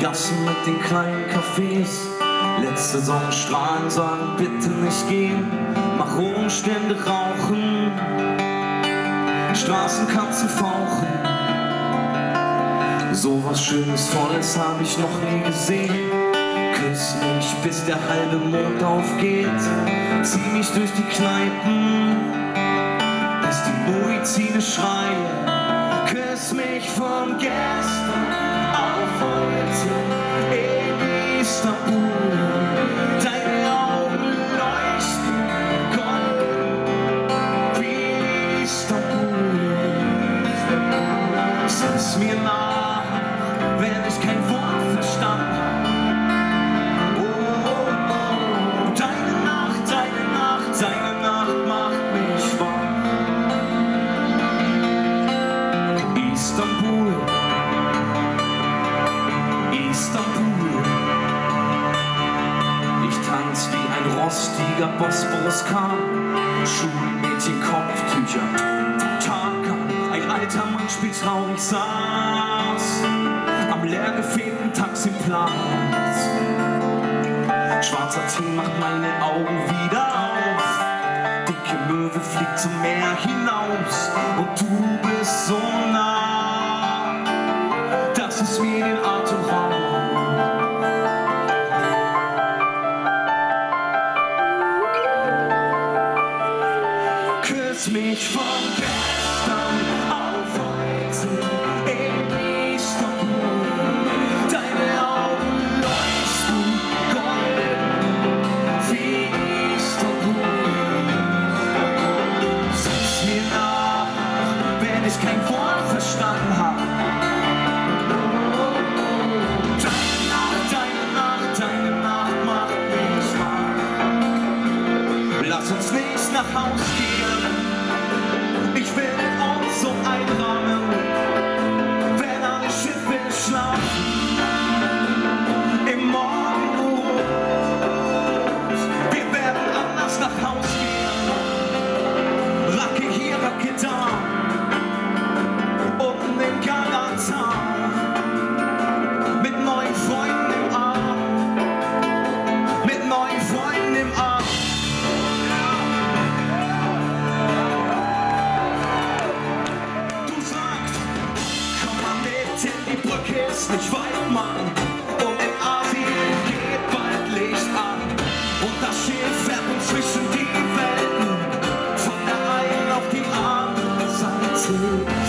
Gassen mit den kleinen Cafés. Letzte Sonnenstrahlen sagen, bitte nicht gehen. Mach Umstände rauchen, Straßenkatzen fauchen. So was Schönes, Volles hab ich noch nie gesehen. Küss mich, bis der halbe Mond aufgeht. Zieh mich durch die Kneipen, bis die Muizine schreien. Küss mich von gestern auf heute in Istanbul. Deine Augen leuchten golden wie Istanbul. Sing's mir nach, wenn ich kein Wort verstanden habe. Oh, oh, deine Nacht macht mich wach. Istanbul, Istanbul. Ich tanz wie ein rostiger Bosporuskahn. Schulmädchen, Kopftücher, Tarkan. Ein alter Mann spielt traurig, saß am leer gefegten Taxiplatz. Schwarzer Tee macht meine Augen wieder auf. Dicke Möwe fliegt zum Meer hinaus. Und du bist so nah, dass es mir den Atem raubt. Küss mich von gestern auf heute in Istanbul. Deine Augen leuchten golden wie Istanbul. Sag's mir nach, wenn ich kein Wort verstanden habe. Deine Nacht macht mich wach. Lass uns nicht nach Haus gehen. Ich will uns so einrahmen, wenn alle Schiffe schlafen. Im Morgenrot, wir werden anders nach Haus gehen. Racke hier, Racke da, unten in Galata, mit neuen Freunden im Arm, mit neuen Freunden im Arm. Die Brücke ist nicht weit, Mann, und in Asien geht bald Licht an. Und das Schiff fährt uns zwischen die Welten, von der einen auf die andere Seite.